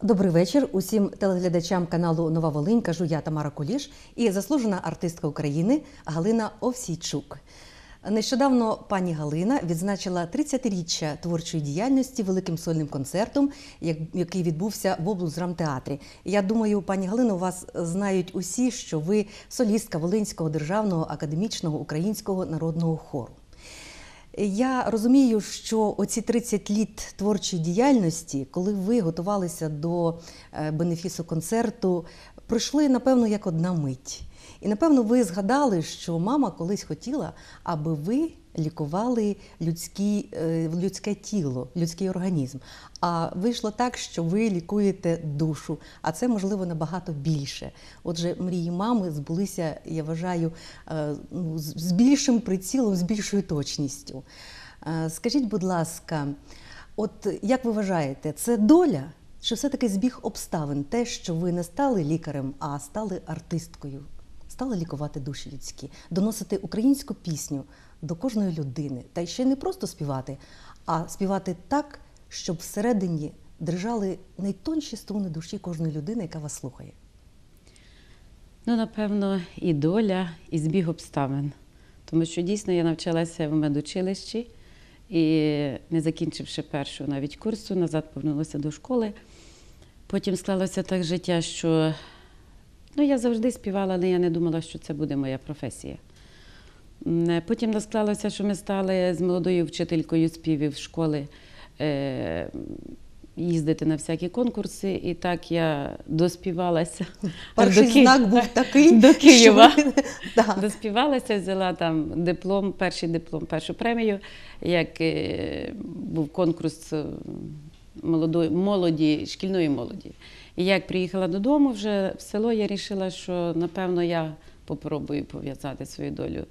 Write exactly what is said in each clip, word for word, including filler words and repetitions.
Добрий вечір усім телеглядачам каналу «Нова Волинь». Кажу я, Тамара Куліш, і заслужена артистка України Галина Овсійчук. Нещодавно пані Галина відзначила тридцятиріччя творчої діяльності великим сольним концертом, який відбувся в облдрамтеатрі. Я думаю, пані Галино, вас знають усі, що ви солістка Волинського державного академічного українського народного хору. Я розумію, що оці тридцять літ творчої діяльності, коли ви готувалися до бенефісу концерту, пройшли, напевно, як одна мить. І, напевно, ви згадали, що мама колись хотіла, аби ви лікували людські, людське тіло, людський організм. А вийшло так, що ви лікуєте душу, а це, можливо, набагато більше. Отже, мрії мами збулися, я вважаю, з більшим прицілом, з більшою точністю. Скажіть, будь ласка, от як ви вважаєте, це доля? Чи все-таки збіг обставин те, що ви не стали лікарем, а стали артисткою? Стали лікувати душі людські, доносити українську пісню до кожної людини. Та ще не просто співати, а співати так, щоб всередині дрижали найтонші струни душі кожної людини, яка вас слухає. Ну, напевно, і доля, і збіг обставин. Тому що дійсно я навчалася в медучилищі і, не закінчивши першого навіть курсу, назад повернулася до школи. Потім склалося так життя, що ну, я завжди співала, але я не думала, що це буде моя професія. Потім склалося, що ми стали з молодою вчителькою співів школи е, їздити на всякі конкурси, і так я доспівалася. Перший до Ки... знак був такий, до Києва. Що... да. Доспівалася, взяла там диплом, перший диплом, першу премію, як е, був конкурс молодої, молоді, шкільної молоді. І як приїхала додому вже в село, я вирішила, що, напевно, я попробую пов'язати свою долю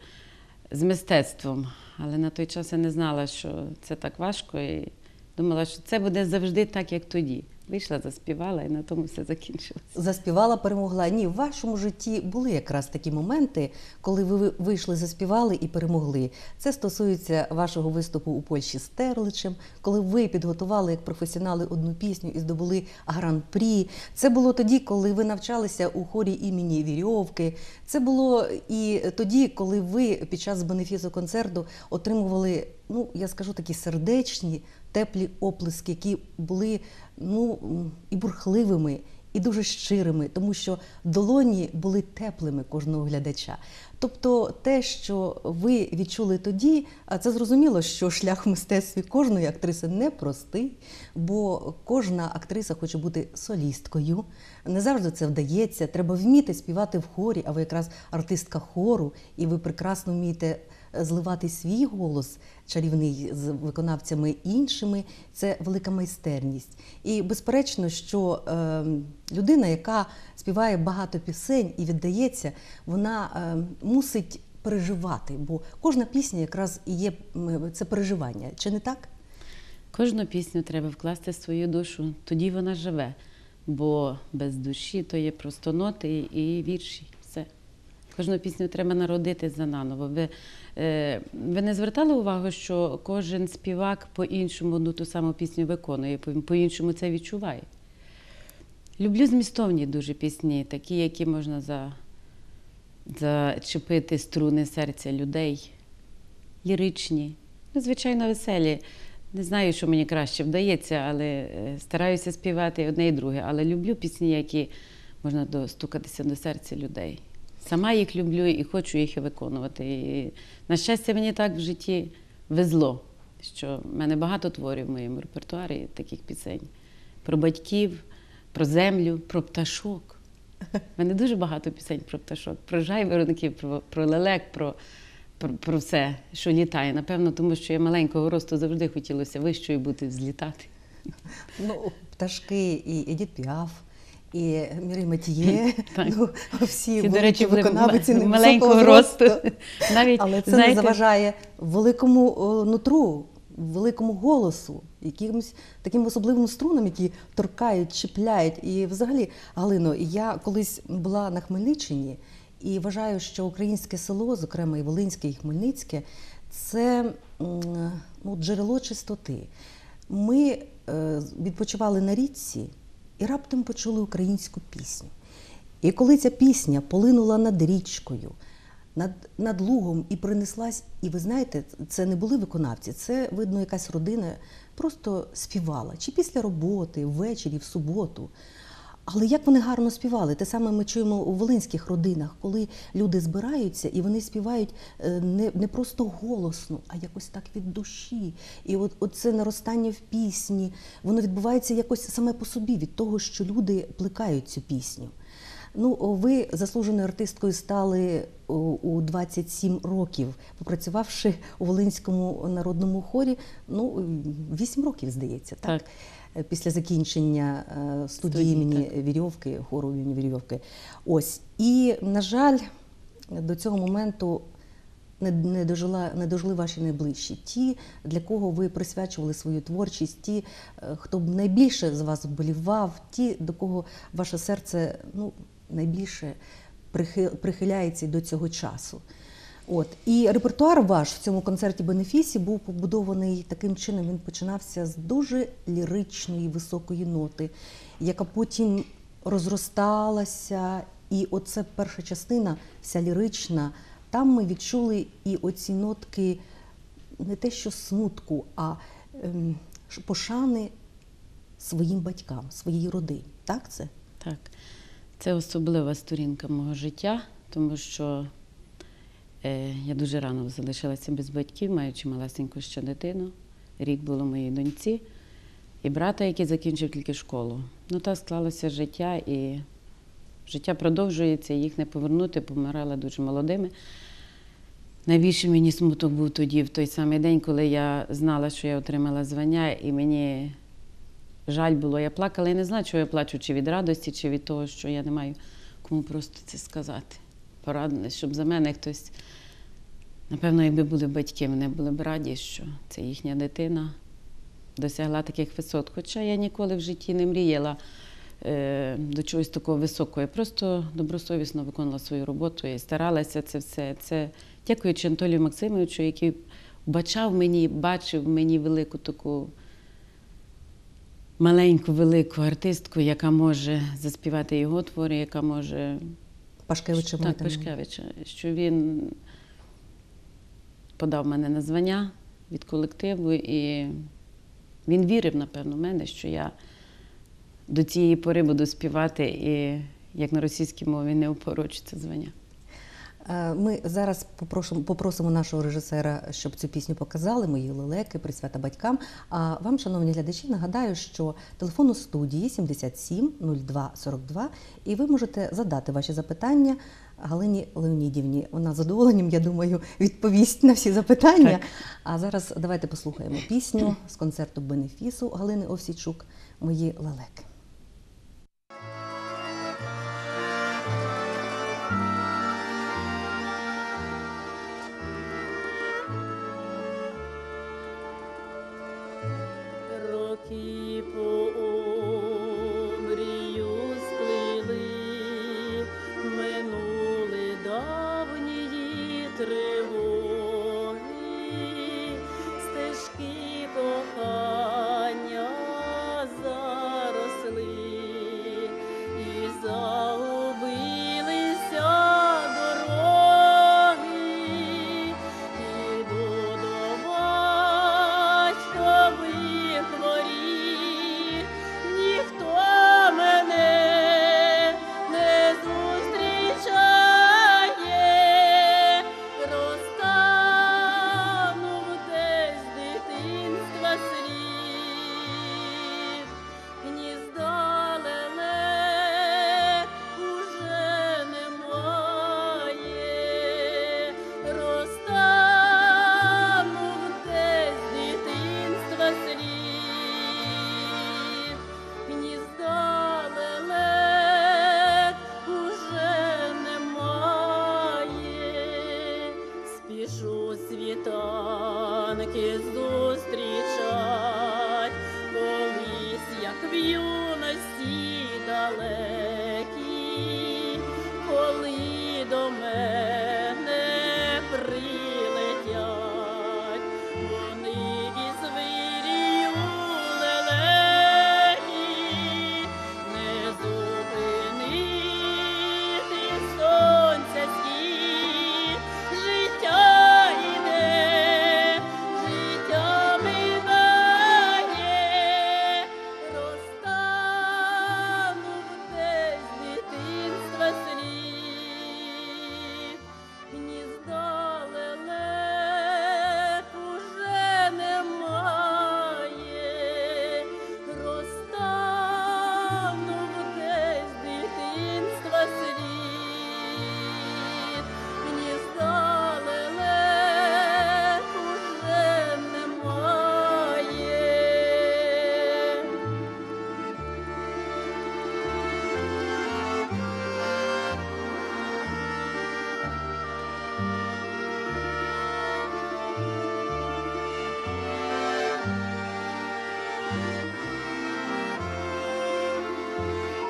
з мистецтвом. Але на той час я не знала, що це так важко, і думала, що це буде завжди так, як тоді. Вийшла, заспівала, і на тому все закінчилося. Заспівала, перемогла. Ні, в вашому житті були якраз такі моменти, коли ви вийшли, заспівали і перемогли. Це стосується вашого виступу у Польщі з Терличем, коли ви підготували як професіонали одну пісню і здобули гран-прі. Це було тоді, коли ви навчалися у хорі імені Вірьовки. Це було і тоді, коли ви під час бенефісу концерту отримували, ну, я скажу, такі сердечні, теплі оплески, які були, ну, і бурхливими, і дуже щирими, тому що долоні були теплими кожного глядача. Тобто те, що ви відчули тоді, це зрозуміло, що шлях в мистецтві кожної актриси непростий, бо кожна актриса хоче бути солісткою. Не завжди це вдається, треба вміти співати в хорі, а ви якраз артистка хору, і ви прекрасно вмієте зливати свій голос чарівний з виконавцями іншими, це велика майстерність. І безперечно, що е, людина, яка співає багато пісень і віддається, вона е, мусить переживати, бо кожна пісня якраз і є це переживання. Чи не так? Кожну пісню треба вкласти в свою душу, тоді вона живе, бо без душі то є просто ноти і вірші. Все. Кожну пісню треба народити зананово. Ви, е, ви не звертали увагу, що кожен співак по-іншому одну ту саму пісню виконує, по-іншому це відчуває? Люблю змістовні дуже пісні, такі, які можна за, зачепити струни серця людей, ліричні, ну, звичайно, веселі. Не знаю, що мені краще вдається, але стараюся співати одне і друге. Але люблю пісні, які можна достукатися до серця людей. Сама їх люблю і хочу їх виконувати. І, на щастя, мені так в житті везло, що в мене багато творів в моєму репертуарі таких пісень. Про батьків, про землю, про пташок. В мене дуже багато пісень про пташок, про жайворонків, про, про лелек, про, про, про все, що літає. Напевно, тому що я маленького росту завжди хотілося вищою бути, взлітати. Ну, пташки і Едіт Піаф, і Мірей Матьє, ну, всі великі виконавиці маленького росту. Навіть, але це знаєте, не заважає великому нутру, великому голосу, якимось таким особливим струнам, які торкають, чіпляють. І взагалі, Галино, я колись була на Хмельниччині і вважаю, що українське село, зокрема і Волинське, і Хмельницьке, це ну, джерело чистоти. Ми е, відпочивали на річці, і раптом почули українську пісню. І коли ця пісня полинула над річкою, над, над лугом і принеслась, і ви знаєте, це не були виконавці, це, видно, якась родина просто співала, чи після роботи, ввечері, в суботу. Але як вони гарно співали. Те саме ми чуємо у волинських родинах, коли люди збираються і вони співають не, не просто голосно, а якось так від душі. І от, от це наростання в пісні, воно відбувається якось саме по собі, від того, що люди плекають цю пісню. Ну, ви заслуженою артисткою стали у двадцять сім років, попрацювавши у Волинському народному хорі, ну, вісім років, здається, так? Так. Після закінчення студії, студії імені Вірьовки, хору імені Вірьовки. Ось. І, на жаль, до цього моменту не, не, дожила, не дожили ваші найближчі. Ті, для кого ви присвячували свою творчість, ті, хто б найбільше з вас вболівав, ті, до кого ваше серце, ну, найбільше прихиляється до цього часу. От. І репертуар ваш в цьому концерті-бенефісі був побудований таким чином, він починався з дуже ліричної, високої ноти, яка потім розросталася, і оце перша частина, вся лірична, там ми відчули і оці нотки не те що смутку, а ем, пошани своїм батькам, своїй родині. Так це? Так. Це особлива сторінка мого життя, тому що е, я дуже рано залишилася без батьків, маючи малесеньку ще дитину. Рік було моїй доньці і брата, який закінчив тільки школу. Ну так склалося життя, і життя продовжується, їх не повернути, помирала дуже молодими. Найбільше мені смуток був тоді, в той самий день, коли я знала, що я отримала звання, і мені жаль було, я плакала, я не знаю, чого я плачу, чи від радості, чи від того, що я не маю кому просто це сказати. Порадили, щоб за мене хтось, напевно, якби були батьки, вони були б раді, що це їхня дитина досягла таких висот. Хоча я ніколи в житті не мріяла е, до чогось такого високого. Я просто добросовісно виконувала свою роботу і старалася це все. Це дякуючи Анатолію Максимовичу, який бачав мені, бачив в мені велику таку маленьку, велику артистку, яка може заспівати його твори, яка може... Пашкевича. Так, Пашкевича. Що він подав мене на звання від колективу, і він вірив, напевно, в мене, що я до цієї пори буду співати і, як на російській мові, не опорочу це звання. Ми зараз попросимо, попросимо нашого режисера, щоб цю пісню показали, «Мої лелеки», присвята батькам. А вам, шановні глядачі, нагадаю, що телефон у студії сімдесят сім нуль два сорок два, і ви можете задати ваші запитання Галині Леонідівні. Вона з задоволенням, я думаю, відповість на всі запитання. Так. А зараз давайте послухаємо пісню з концерту бенефісу Галини Овсійчук «Мої лелеки». Роки по обрію сплили, минули давнії тривоги, стежки кохання заростали.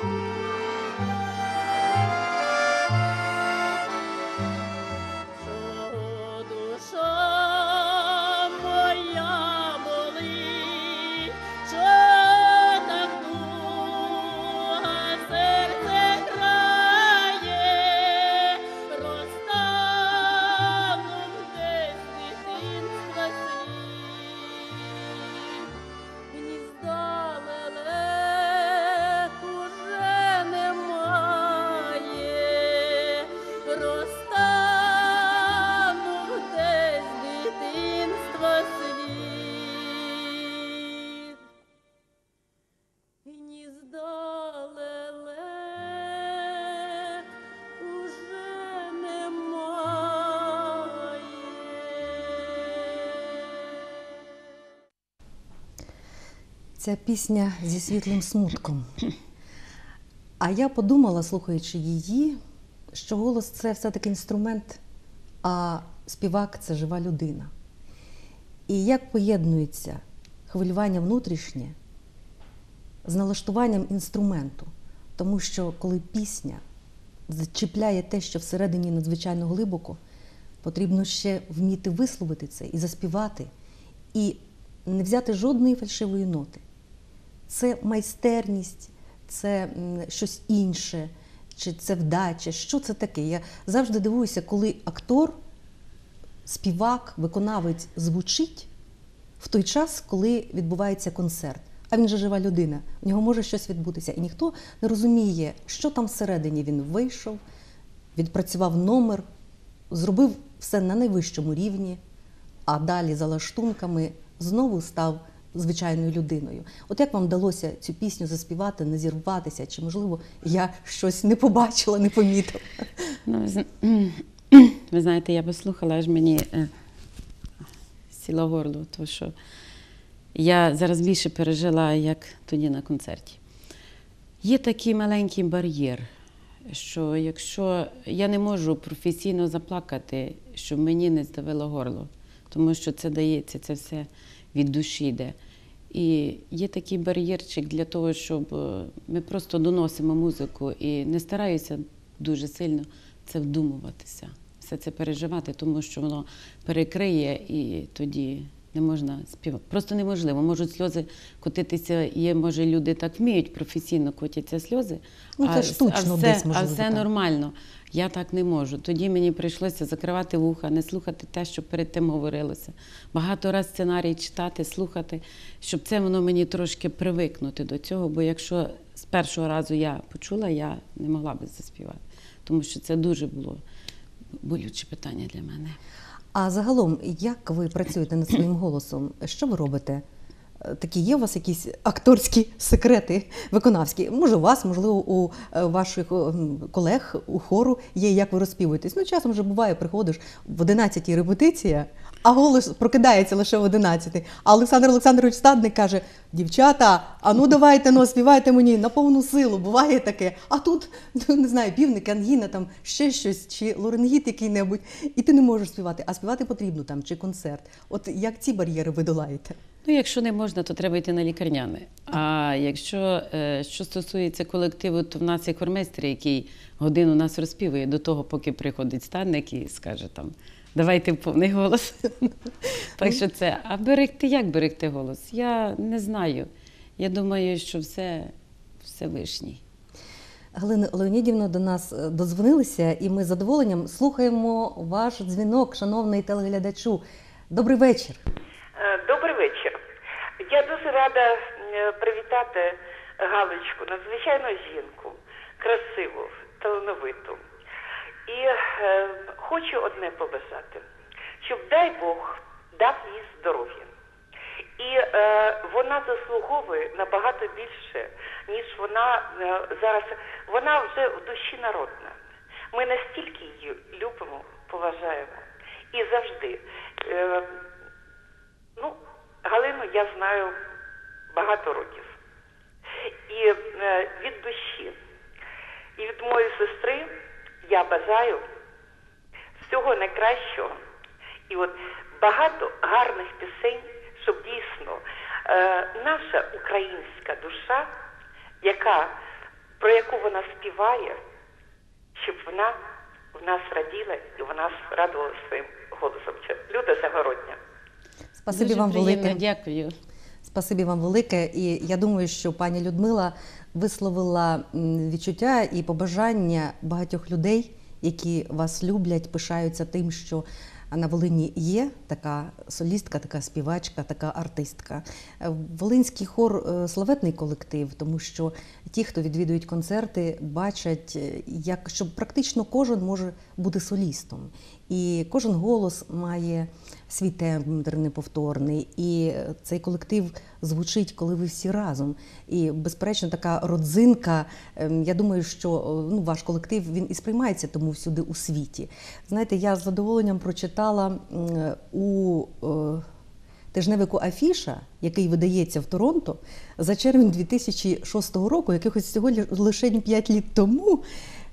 Що душа моя болить, що так туга серце крає, розтанув десь дитинства слід. Гнізда лелек уже немає, розтанув десь дитинства слід. Гнізда лелек уже немає. Ця пісня зі світлим смутком. А я подумала, слухаючи її, що голос – це все-таки інструмент, а співак – це жива людина. І як поєднується хвилювання внутрішнє з налаштуванням інструменту. Тому що коли пісня зачіпляє те, що всередині надзвичайно глибоко, потрібно ще вміти висловити це і заспівати, і не взяти жодної фальшивої ноти. Це майстерність, це м, щось інше, чи це вдача, що це таке. Я завжди дивуюся, коли актор, співак, виконавець звучить в той час, коли відбувається концерт. А він же жива людина, в нього може щось відбутися. І ніхто не розуміє, що там всередині він вийшов, відпрацював номер, зробив все на найвищому рівні, а далі за лаштунками знову став звичайною людиною. От як вам вдалося цю пісню заспівати, не зірватися? Чи, можливо, я щось не побачила, не помітила? Ну, ви зна- ви знаєте, я послухала, аж мені е, сіло горло, тому що я зараз більше пережила, як тоді на концерті. Є такий маленький бар'єр, що якщо я не можу професійно заплакати, щоб мені не здавило горло, тому що це дається, це все від душі йде. І є такий бар'єрчик для того, щоб е, ми просто доносимо музику і не стараюся дуже сильно це вдумуватися, все це переживати, тому що воно перекриє і тоді не можна співати. Просто неможливо. Можуть сльози котитися, є, може, люди так вміють, професійно котяться сльози, Ну, це а, штучно а десь, все, можливо, а все так. нормально. Я так не можу. Тоді мені прийшлося закривати вуха, не слухати те, що перед тим говорилося. Багато раз сценарій читати, слухати, щоб це воно мені трошки привикнути до цього, бо якщо з першого разу я почула, я не могла би заспівати. Тому що це дуже було болюче питання для мене. А загалом, як ви працюєте над своїм голосом? Що ви робите? Е, Такі є у вас якісь акторські секрети виконавські? Може, у вас, можливо, у е, ваших о, м, колег у хору є, як ви розспівуєтесь? Ну, часом вже буває, приходиш в одинадцятій репетиція, а голос прокидається лише в одинадцятій. А Олександр Олександрович Стадник каже: дівчата, а ну давайте, ну, співайте мені на повну силу, буває таке. А тут, ну, не знаю, півник, ангіна, там ще щось, чи лорингіт який-небудь, і ти не можеш співати. А співати потрібно там, чи концерт. От як ці бар'єри ви долаєте? Ну, якщо не можна, то треба йти на лікарняне. А якщо, е, що стосується колективу, то в нас є хормейстер, який годину нас розпівує до того, поки приходить Стадник і скаже там: давайте в повний голос. Так що це. А берегти, як берегти голос? Я не знаю. Я думаю, що все Всевишній. Галина Леонідівна, до нас е, додзвонилися, і ми з задоволенням слухаємо ваш дзвінок, шановний телеглядачу. Добрий вечір. Е, Добрий вечір. Я дуже рада е, привітати Галочку, надзвичайну жінку, красиву, талановиту. І е, хочу одне побажати, щоб, дай Бог, дав їй здоров'я. І е, вона заслуговує набагато більше, ніж вона е, зараз. Вона вже в душі народна. Ми настільки її любимо, поважаємо. І завжди. Е, Ну, Галину я знаю багато років. І е, від душі, і від моєї сестри я бажаю всього найкращого. І от багато гарних пісень, щоб дійсно е, наша українська душа, яка про яку вона співає, щоб вона в нас раділа і в нас радувала своїм голосом. Це Люда Загородня. Спасибі Дуже вам приємно, велике. дякую. Спасибі вам велике. І я думаю, що пані Людмила висловила м, відчуття і побажання багатьох людей, які вас люблять, пишаються тим, що на Волині є така солістка, така співачка, така артистка. Е, Волинський хор е, – славетний колектив, тому що ті, хто відвідують концерти, бачать, е, як, що практично кожен може бути солістом. І кожен голос має свій тембр неповторний. І цей колектив звучить, коли ви всі разом. І, безперечно, така родзинка, ем, я думаю, що ну, ваш колектив, він і сприймається тому всюди у світі. Знаєте, я з задоволенням прочитала м, у е, тижневику «Афіша», який видається в Торонто, за червень дві тисячі шостого року, якихось всього лише п'ять літ тому,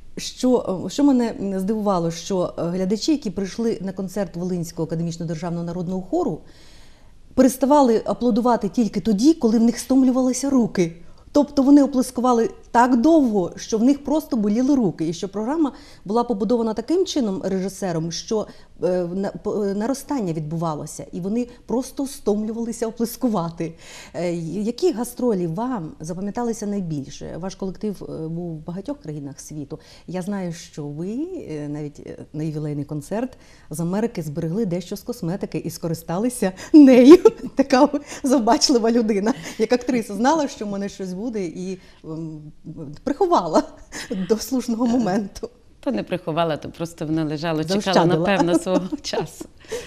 що, що мене здивувало, що глядачі, які прийшли на концерт Волинського академічного державного народного хору, переставали аплодувати тільки тоді, коли в них стомлювалися руки. Тобто вони оплескували так довго, що в них просто боліли руки. І що програма була побудована таким чином режисером, що е, на- по- е, наростання відбувалося, і вони просто стомлювалися оплескувати. Е, які гастролі вам запам'яталися найбільше? Ваш колектив е, був в багатьох країнах світу. Я знаю, що ви е, навіть е, на ювілейний концерт з Америки зберегли дещо з косметики і скористалися нею. Така ви завбачлива людина, як актриса, знала, що в мене щось буде, і ем, приховала до слушного моменту. То не приховала, то просто воно лежало, чекало, Заощадила. напевно, свого часу.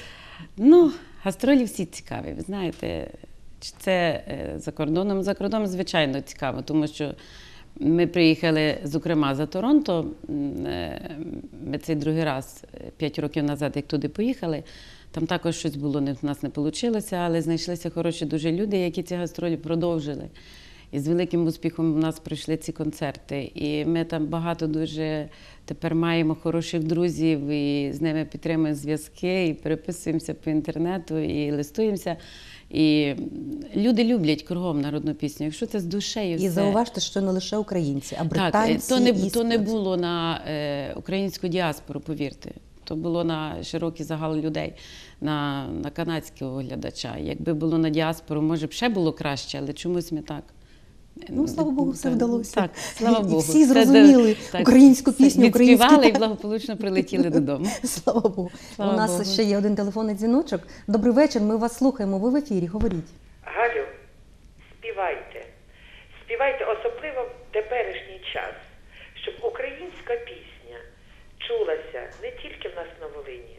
Ну, гастролі всі цікаві. Ви знаєте, чи це е, за кордоном? За кордоном, звичайно, цікаво, тому що ми приїхали, зокрема, за Торонто. М, е, Ми цей другий раз, е, п'ять років назад, як туди поїхали, там також щось було, не- в нас не вийшло, але знайшлися хороші дуже люди, які ці гастролі продовжили. І з великим успіхом у нас пройшли ці концерти. І ми там багато дуже тепер маємо хороших друзів, і з ними підтримуємо зв'язки, і переписуємося по інтернету, і листуємося. І люди люблять кругом народну пісню. Якщо це з душею, І все. зауважте, що не лише українці, а Так, британці. то не, і то не співці. було на е, українську діаспору, повірте. То було на широкий загал людей, на, на канадського глядача. Якби було на діаспору, може б ще було краще, але чомусь ми так. Ну, слава Богу, все Так, вдалося. Так, слава І Богу. всі Все зрозуміли до- українську все, пісню, українські відспівали і та- благополучно прилетіли додому. Слава Богу. Слава У нас Богу. ще є один телефонний дзвіночок. Добрий вечір, ми вас слухаємо. Ви в ефірі, говоріть. Галю, співайте. Співайте особливо в теперішній час, щоб українська пісня чулася не тільки в нас на Волині,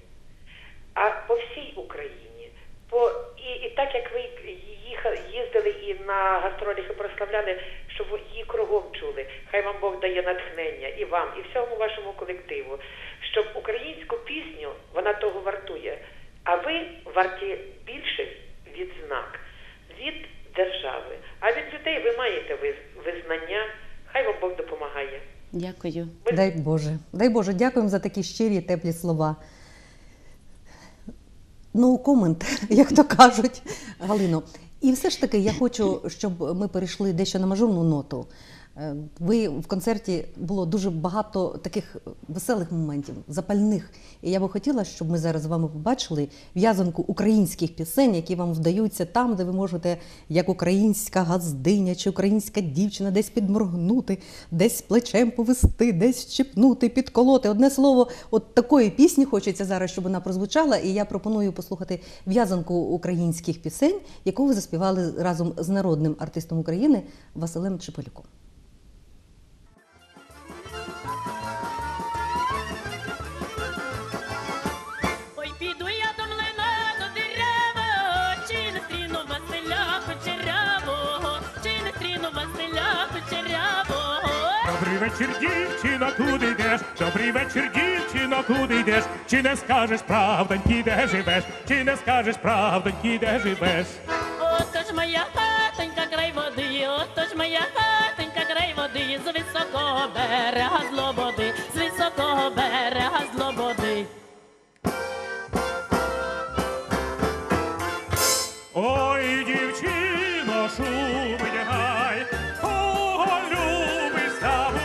а по всій Україні. По, і, і так як ви їхали, їздили і на гастролях і прославляли, щоб її кругом чули. Хай вам Бог дає натхнення і вам, і всьому вашому колективу, щоб українську пісню, вона того вартує. А ви варті більше відзнак від держави. А від людей ви маєте виз- визнання. Хай вам Бог допомагає. Дякую. Дай Боже. Дай Боже, дякуємо за такі щирі, теплі слова. No comment, як то кажуть, Галино. І все ж таки я хочу, щоб ми перейшли дещо на мажорну ноту. Е, Ви в концерті було дуже багато таких веселих моментів, запальних. І я би хотіла, щоб ми зараз з вами побачили в'язанку українських пісень, які вам вдаються там, де ви можете, як українська газдиня чи українська дівчина, десь підморгнути, десь плечем повести, десь щепнути, підколоти. Одне слово, от такої пісні хочеться зараз, щоб вона прозвучала. І я пропоную послухати в'язанку українських пісень, яку ви заспівали разом з народним артистом України Василем Чепелюком. Ой, піду я до млина, до дерева, чи не стріну Василя Кучерявого, чи не стріну Василя Кучерявого. Добрий вечір, дівчино, куди йдеш? Добрий вечір, дівчино, куди йдеш? Чи не скажеш правдоньки, де живеш? Чи не скажеш правдоньки, де живеш? Отож моя хатонька край води, отож моя хатонька край води, з високого берега злободи, з високого берега злободи. Ой, дівчино, шубу вдягай, кого любиш, та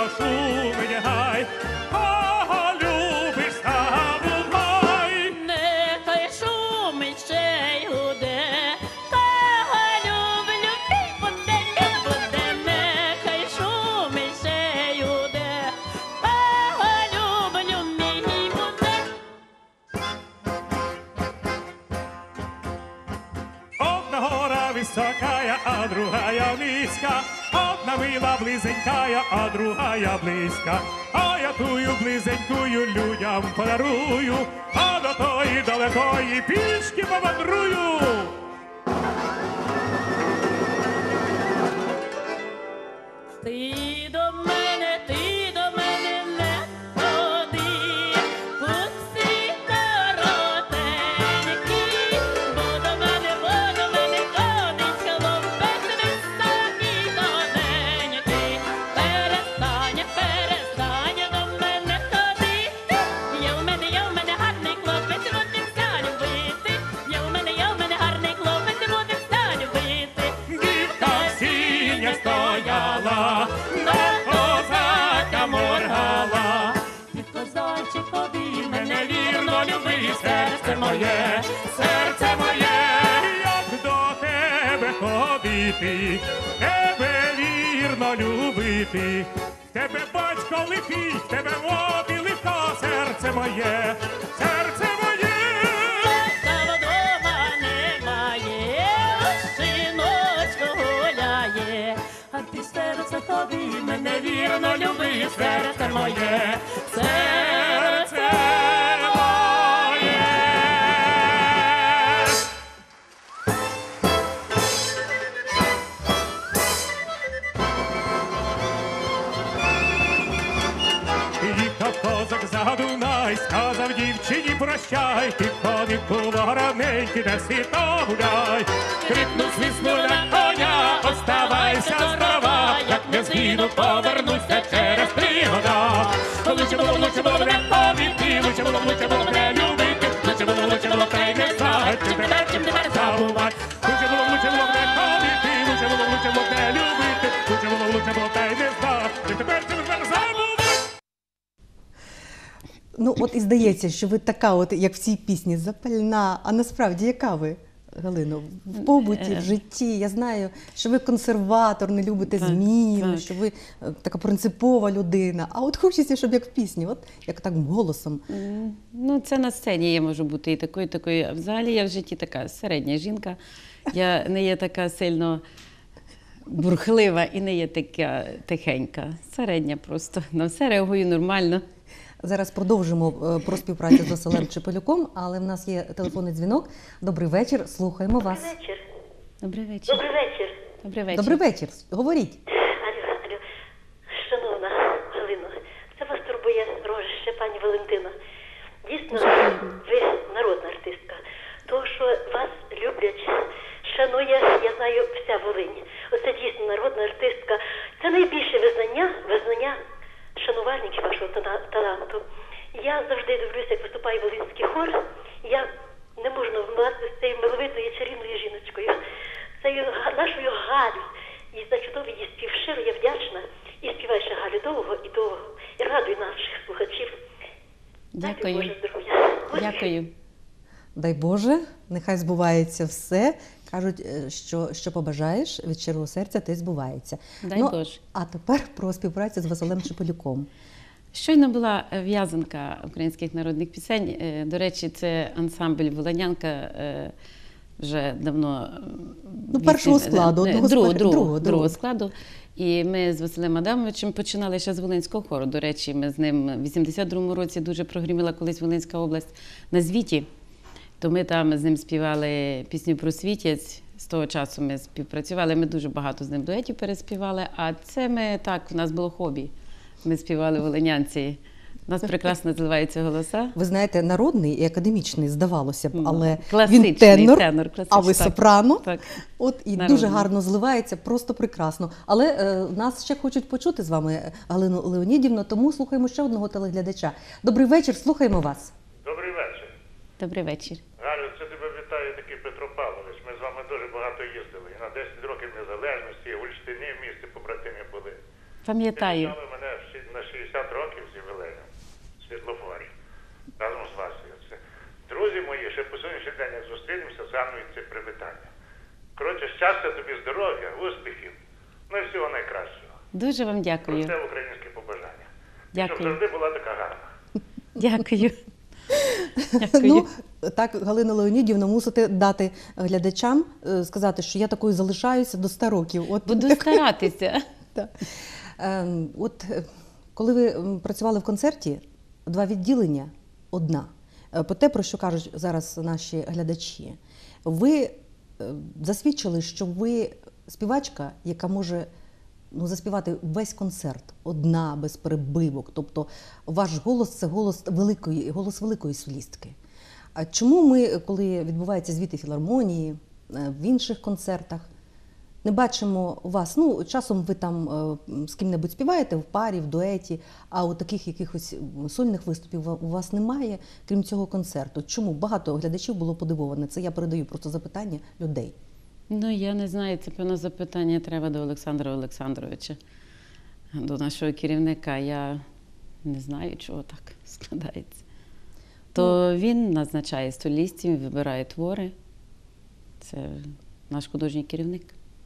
шумить гай, кого любиш, ставу гай. Нехай шумить ще й гуде, кого люблю, мій буде, мій буде. Нехай шумить ще й гуде, кого люблю, мій буде. Одна гора високая, а другая низька, одна мила близенькая, а другая близька. А я тую близенькую людям подарую, а до тої далекої пішки помандрую. Ти до мене, ти до мене не ходи, куці коротенькі, бо до мене, бо до мене ходить хлопець високий тоненький. Перестань, перестань до мене ходити, є в мене, є в мене гарний хлопець, будемся любити, є в мене, є в мене гарний хлопець, будемся любити. Дівка синя стояла, на козака моргала. Ти козачикові Мене вірно люби, серце моє, серце моє, як до тебе ходити, тебе вірно любити. В тебе батько лихий, в тебе води лиха, серце моє, серце моє. Та вдома немає, синочко гуляє, а ти серце тобі мене вірно люби, серце моє, серце моє. Їхав козак за Дунай, сказав дівчині прощай, ти конику вороненький, де світо гуляй. Крикнув свисну на коня, оставайся здорова, як не згину, повернуся через три года. Лучше було, лучше було мене обійти, лучше було, лучше було мене любити, лучше було, лучше було та й не знати, чим тебе, чим тебе забувати. Лучше було, лучше було мене обійти, лучше було, лучше було мене любити, лучше було, лучше було та й не знати, чим тебе, чим тебе забувати. Ну, от і здається, що ви така, от, як в цій пісні, запальна. А насправді, яка ви, Галино? В побуті, в житті. Я знаю, що ви консерватор, не любите Так, змін, так. що ви е, така принципова людина. А от хочеться, щоб як в пісні, от як так голосом. Ну, це на сцені я можу бути і такою, і такою. А взагалі я в житті така середня жінка. Я не є така сильно бурхлива і не є така тихенька. Середня просто. На все реагую нормально. Зараз продовжимо е, про співпрацю з Василем Чепелюком, але в нас є телефонний дзвінок. Добрий вечір, слухаємо вас. Добрий вечір. Добрий вечір. Добрий вечір. Добрий вечір. Добрий вечір, говоріть. Алло, алло. Шановна Галино, це вас турбує рожище, пані Валентина. Дійсно, ви народна артистка. Того, що вас люблять, шанує, я знаю, вся Волинь. Оце дійсно народна артистка. Це найбільше визнання, визнання шанувальників вашого тана- таланту. Я завжди дивлюся, як виступає Волинський хор. Я не можу навмати з цією миловидною чарівною жіночкою, цією га- нашою Галю. І за чудовий її спів щиро я вдячна. І співай ще Галю довго і довго. І радуй наших слухачів. Дай Дякую. Боже здоров'я. Ось. Дякую. Дай Боже, нехай збувається все. Кажуть, е, що, що побажаєш від щирого серця, те й збувається. Дай Боже. А тепер про співпрацю з Василем Чепелюком. Щойно була е, в'язанка українських народних пісень. Е, До речі, це ансамбль «Волинянка» е, вже давно. е, Ну, першого вісім- складу, е, одного з другого, пер- другого, другого, другого другого. складу. І ми з Василем Адамовичем починали ще з Волинського хору. До речі, ми з ним в вісімдесят другому році дуже прогриміла колись Волинська область на звіті. То ми там з ним співали пісню про Світязь. З того часу ми співпрацювали, ми дуже багато з ним дуетів переспівали. А це ми так, у нас було хобі. Ми співали волинянці. У нас прекрасно зливаються голоса. Ви знаєте, народний і академічний, здавалося б, Ну, але класичний він тенор, тенор, а класичний, ви так. сопрано. Так. От і Народний. дуже гарно зливається, просто прекрасно. Але е, нас ще хочуть почути з вами, Галину Леонідівну, тому слухаємо ще одного телеглядача. Добрий вечір, слухаємо вас. Добрий вечір. Добрий вечір. Галю, це тебе вітає такий Петро Павлович. Ми з вами дуже багато їздили. І на десять років незалежності, в Ольштині в місті побратимі були. Пам'ятаю. Ти мене в Дуже вам дякую. Це українське побажання. Щоб Дякую. завжди була така гарна. Дякую. Дякую. Ну, так, Галина Леонідівна, мусите дати глядачам е, сказати, що я такою залишаюся до ста років. От, Буду старатися. Так. Ем, От е, коли ви м, працювали в концерті, два відділення, одна. Е, По те, про що кажуть зараз наші глядачі, ви е, засвідчили, що ви співачка, яка може ну, заспівати весь концерт, одна, без перебивок. Тобто ваш голос – це голос великої, голос великої солістки. А чому ми, коли відбуваються звіти філармонії, е, в інших концертах, не бачимо вас? Ну, часом ви там е, з ким-небудь співаєте в парі, в дуеті, а у таких якихось сольних виступів у вас немає, крім цього концерту. Чому? Багато глядачів було подивовано. Це я передаю просто запитання людей. Ну, я не знаю, це, певно, запитання треба до Олександра Олександровича, до нашого керівника. Я не знаю, чого так складається. То він назначає солістів, він вибирає твори. Це наш художній керівник.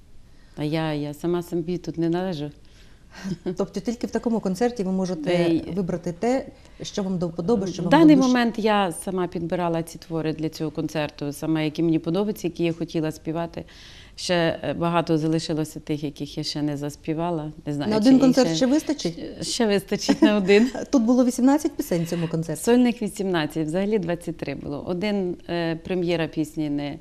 А я, я сама собі тут не належу. Тобто тільки в такому концерті ви можете Е, вибрати те, що вам до вподоби, що В вам даний до душі. момент я сама підбирала ці твори для цього концерту, саме які мені подобаються, які я хотіла співати. Ще е, багато залишилося тих, яких я ще не заспівала. Не знаю, На один чи концерт ще, ще вистачить? ще вистачить на один. Тут було вісімнадцять пісень в цьому концерті. Сольних вісімнадцять, взагалі двадцять три було. Один е, прем'єра пісні не,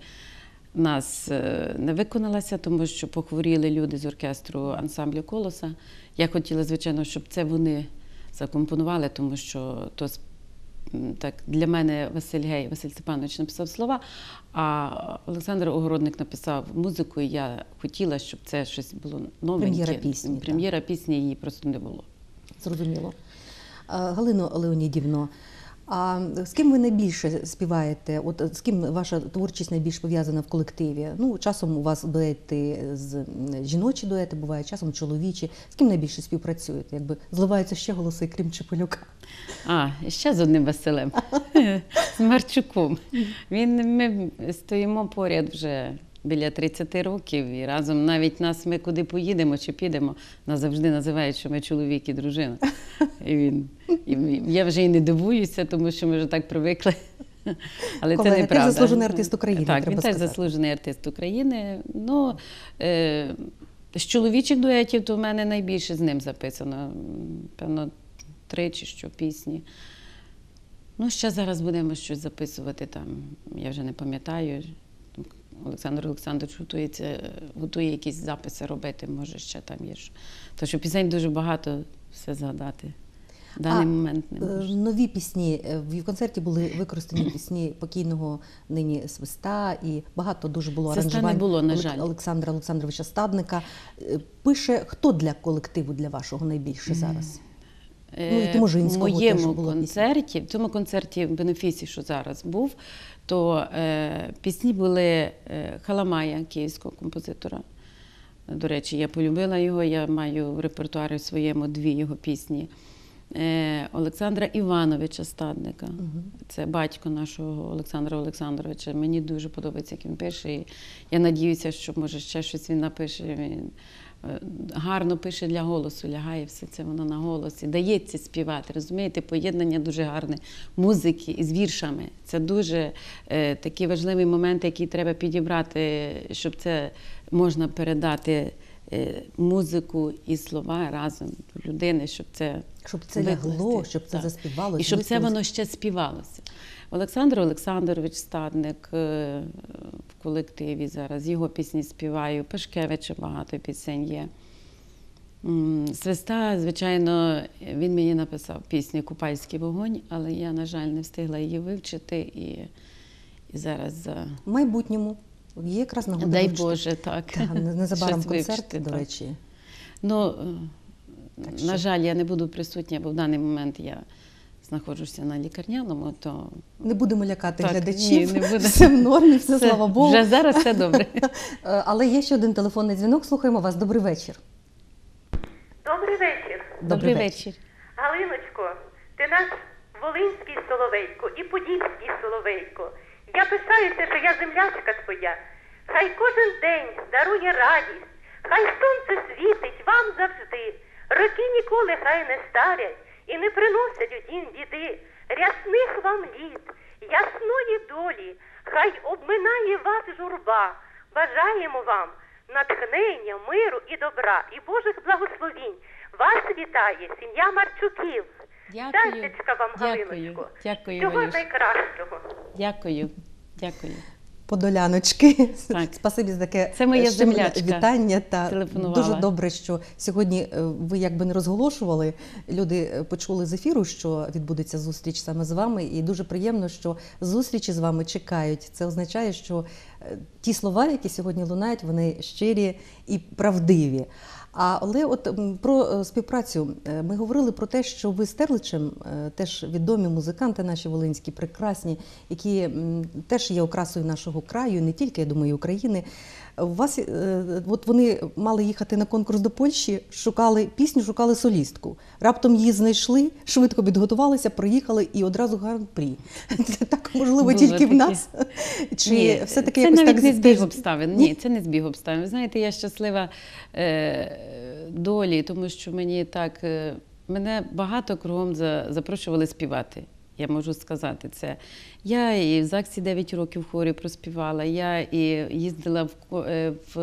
нас е, не виконалася, тому що похворіли люди з оркестру ансамблю «Колоса». Я хотіла, звичайно, щоб це вони закомпонували, тому що то с- м, так, для мене Василь Гей, Василь Степанович написав слова, а Олександр Огородник написав музику, і я хотіла, щоб це щось було новеньке. Прем'єра пісні, так. Прем'єра пісні, її просто не було. Зрозуміло. А, Галино Леонідівно, а з ким ви найбільше співаєте? От з ким ваша творчість найбільш пов'язана в колективі? Ну, часом у вас дуети з м, жіночі дуети бувають, часом чоловічі. З ким найбільше співпрацюєте? Якби зливаються ще голоси, крім Чепелюка. А, ще з одним Василем, з Марчуком. Він, ми стоїмо поряд вже біля тридцяти років, і разом навіть нас, ми куди поїдемо чи підемо, нас завжди називають, що ми чоловік і дружина. І він, і я вже і не дивуюся, тому що ми вже так привикли. Але Колега, це ти неправда. заслужений артист України, Так, треба він теж сказати. заслужений артист України. Ну, е, з чоловічих дуетів, то в мене найбільше з ним записано. Певно, три чи що пісні. Ну, ще зараз будемо щось записувати там, я вже не пам'ятаю. Олександр Олександрович готується, готує якісь записи робити, може ще там є. що. Тому що пісень дуже багато, все згадати. В даний А, момент не е, можу. Нові пісні. Е, В концерті були використані пісні покійного нині Свиста, і багато дуже було Свиста аранжувань не було, на Олек- жаль. Олександра Олександровича Стадника. Е, Пише хто для колективу, для вашого найбільше зараз? Ну, і Е, Тиможинського в теж моєму була пісня. концерті, в цьому концерті в бенефісі, що зараз був, то е, пісні були е, Халамая, київського композитора. До речі, я полюбила його, я маю в репертуарі своєму дві його пісні. Е, Олександра Івановича Стадника. Це батько нашого Олександра Олександровича. Мені дуже подобається, як він пише. І я надіюся, що може ще щось він напише. Він е, гарно пише для голосу, лягає все це воно на голосі. Дається співати, розумієте? Поєднання дуже гарне музики із віршами. Це дуже е, такий важливий момент, який треба підібрати, щоб це можна передати е, музику і слова разом до людини, щоб це Щоб це викласти. лягло, щоб це Так. заспівалося. І щоб це висловилося. воно ще співалося. Олександр Олександрович Стадник е, в колективі зараз, його пісні співаю, Пашкевича багато пісень є. М, Свиста, звичайно, він мені написав пісню «Купальський вогонь», але я, на жаль, не встигла її вивчити і, і зараз за... В майбутньому є якраз нагода Дай вивчити. Боже, так. Та, незабаром Щось концерт, вивчити, до так. речі. Ну, е, Так на що- жаль, я не буду присутня, бо в даний момент я знаходжуся на лікарняному, то Не будемо лякати Так, глядачів. ні, не буде. Все в нормі, все, слава Богу. Вже зараз все добре. Е, Але є ще один телефонний дзвінок. Слухаємо вас. Добрий вечір. Добрий вечір. Добрий вечір. Галиночко, ти наш волинський соловейко і подільський соловейко. Я пишаюся, що я землячка твоя. Хай кожен день дарує радість, хай сонце світить вам завжди. роки ніколи хай не старять і не приносять у дім біди. Рясних вам літ, ясної долі, хай обминає вас журба. Бажаємо вам натхнення, миру і добра, і Божих благословінь. Вас вітає сім'я Марчуків. Дякую. Щастячка вам, Дякую. Галиночко. Дякую, Всього Валюш. найкращого. Дякую. Дякую. Подоляночки. Так. Спасибі за таке Це моя щемне землячка вітання. Та телефонувала. дуже добре, що сьогодні е, ви якби не розголошували. Люди е, почули з ефіру, що відбудеться зустріч саме з вами. І дуже приємно, що зустрічі з вами чекають. Це означає, що е, ті слова, які сьогодні лунають, вони щирі і правдиві. А, але от м, про е, співпрацю. Е, Ми говорили про те, що ви з Терличем, е, теж відомі музиканти наші волинські, прекрасні, які м, теж є окрасою нашого краю, не тільки, я думаю, України. У вас, е, от вони мали їхати на конкурс до Польщі, шукали пісню, шукали солістку. Раптом її знайшли, швидко підготувалися, приїхали і одразу гран-прі. Це так можливо Було тільки в таке. нас? Чи Ні, все-таки це якось навіть так не збіг теж- обставин. Ні, це не збіг обставин. Ви знаєте, я щаслива е, долі, тому що мені так, е, мене багато кругом за, запрошували співати. Я можу сказати це. Я і в ЗАГСі дев'ять років в хорі проспівала, я і їздила в, Ко- е, в,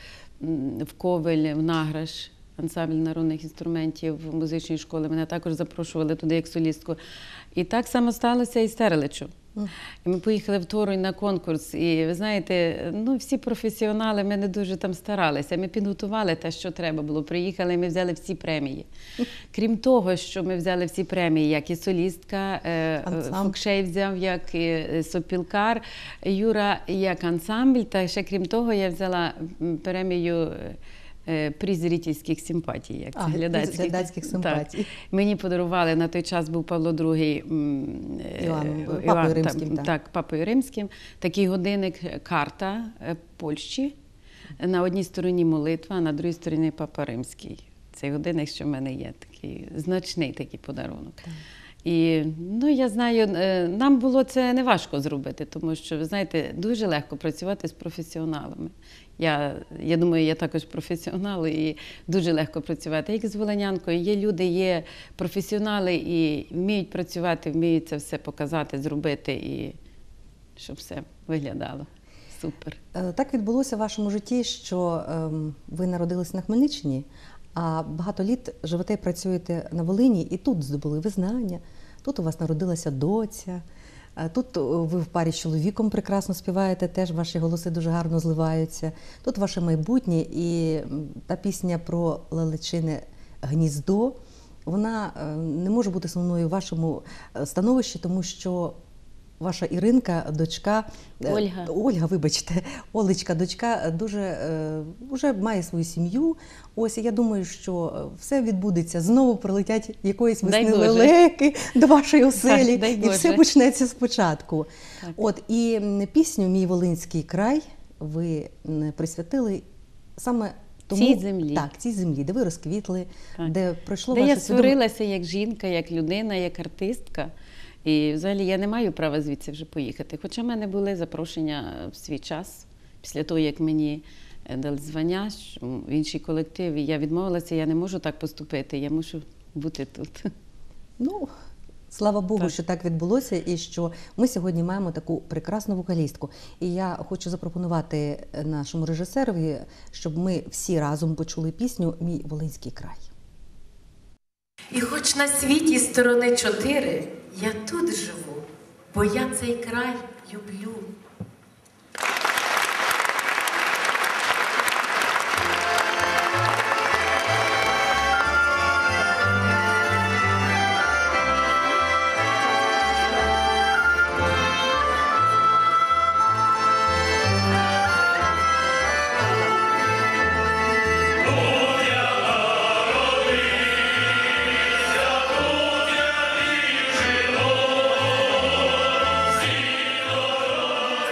м, в Ковель, в Награш, ансамбль народних інструментів в музичній школі. Мене також запрошували туди як солістку. І так само сталося і з Терличем. І ми поїхали в Торонь на конкурс, і ви знаєте, ну всі професіонали, ми не дуже там старалися. Ми підготували те, що треба було. Приїхали, і ми взяли всі премії. Крім того, що ми взяли всі премії, як і солістка, е, Ансамбль. Фокшей взяв, як і е, сопілкар, Юра як ансамбль. Та ще крім того, я взяла м, премію е, е, «Приз зрительських симпатій», як це А, «Приз глядацьких. глядацьких симпатій». Так. Мені подарували, на той час був Павло другий м, е, Іваном, Іван, Папою так, Римським, так. так, Папою Римським. Такий годинник «Карта» е, Польщі. На одній стороні молитва, а на другій стороні Папа Римський. Цей годинник, що в мене є, такий значний такий подарунок. І ну, я знаю, е, нам було це не важко зробити, тому що, ви знаєте, дуже легко працювати з професіоналами. Я, я думаю, я також професіонал і дуже легко працювати. Як з волинянкою, є люди, є професіонали і вміють працювати, вміють це все показати, зробити, і щоб все виглядало супер. Е, Так відбулося в вашому житті, що ем, ви народились на Хмельниччині, а багато літ живете і працюєте на Волині, і тут здобули визнання, тут у вас народилася доця, е, тут е, ви в парі з чоловіком прекрасно співаєте, теж ваші голоси дуже гарно зливаються, тут ваше майбутнє, і м, та пісня про лелечине гніздо, вона е, не може бути сумною в вашому е, становищі, тому що ваша Іринка, дочка, е, Ольга. Ольга, вибачте, Олечка, дочка, дуже е, вже має свою сім'ю. Ось і я думаю, що все відбудеться. Знову прилетять якоїсь Дай весни Боже. лелеки до вашої оселі, Так, дай і все Боже. почнеться спочатку. Так. От і м, пісню Мій Волинський край ви м, присвятили саме тому, Цій землі. так, цій землі, де ви розквітли, Так. де пройшло Де ваше я свідоме- створилася як жінка, як людина, як артистка. І взагалі я не маю права звідси вже поїхати. Хоча в мене були запрошення в свій час, після того, як мені е, дали звання що в інший колектив, і я відмовилася, я не можу так поступити, я мушу бути тут. Ну, слава Богу, Так. що так відбулося, і що ми сьогодні маємо таку прекрасну вокалістку. І я хочу запропонувати нашому режисерові, щоб ми всі разом почули пісню «Мій Волинський край». І хоч на світі сторони чотири, я тут живу, бо я цей край люблю. Дорога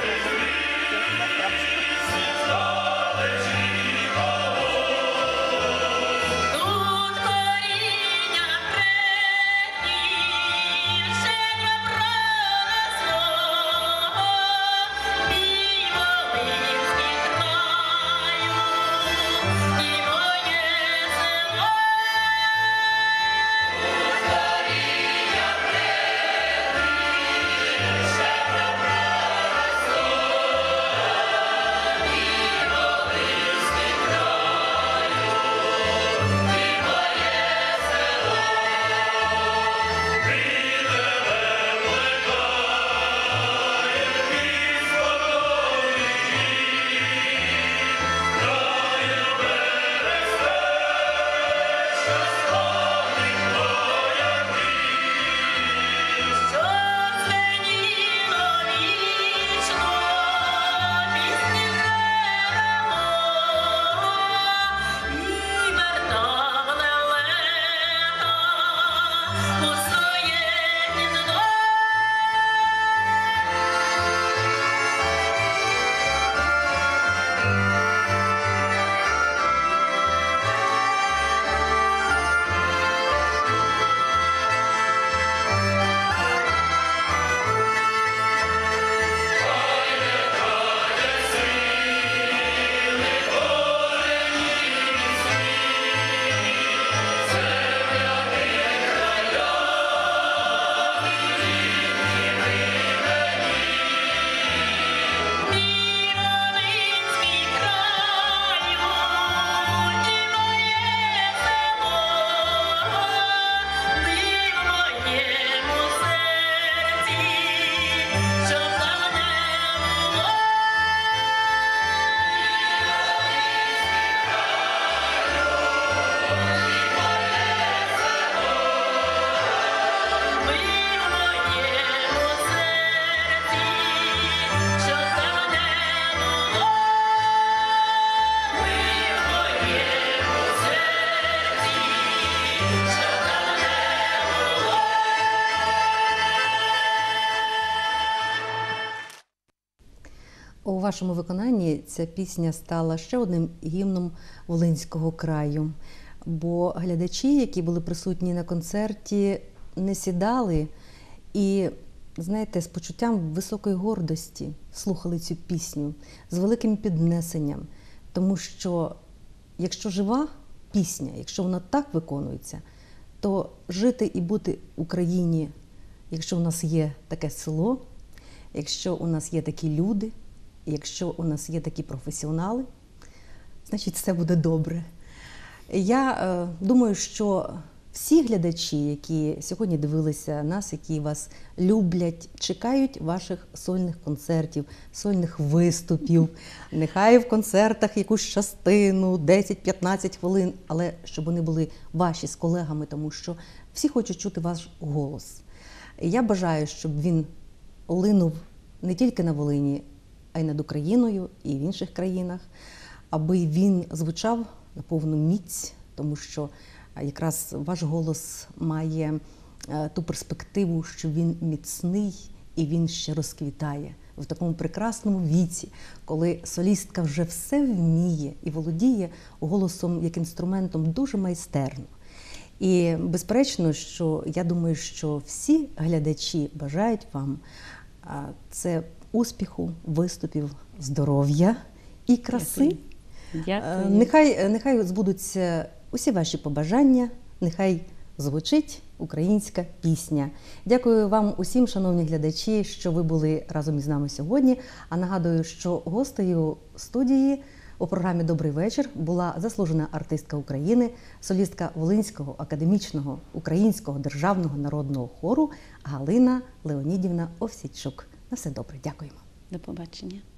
вашому виконанні ця пісня стала ще одним гімном Волинського краю, бо глядачі, які були присутні на концерті, не сідали і, знаєте, з почуттям високої гордості слухали цю пісню, з великим піднесенням, тому що якщо жива пісня, якщо вона так виконується, то жити і бути в Україні, якщо у нас є таке село, якщо у нас є такі люди, якщо у нас є такі професіонали, значить все буде добре. Я е, думаю, що всі глядачі, які сьогодні дивилися нас, які вас люблять, чекають ваших сольних концертів, сольних виступів. Нехай в концертах якусь частину, десять-п'ятнадцять хвилин, але щоб вони були ваші з колегами, тому що всі хочуть чути ваш голос. Я бажаю, щоб він линув не тільки на Волині, а й над Україною і в інших країнах, аби він звучав на повну міць, тому що якраз ваш голос має ту перспективу, що він міцний і він ще розквітає в такому прекрасному віці, коли солістка вже все вміє і володіє голосом як інструментом дуже майстерно. І безперечно, що я думаю, що всі глядачі бажають вам це успіху, виступів, здоров'я і краси. Дякую. Нехай, нехай збудуться усі ваші побажання, нехай звучить українська пісня. Дякую вам усім, шановні глядачі, що ви були разом із нами сьогодні. А нагадую, що гостею студії у програмі «Добрий вечір» була заслужена артистка України, солістка Волинського академічного українського державного народного хору Галина Леонідівна Овсійчук. На все добре. Дякуємо. До побачення.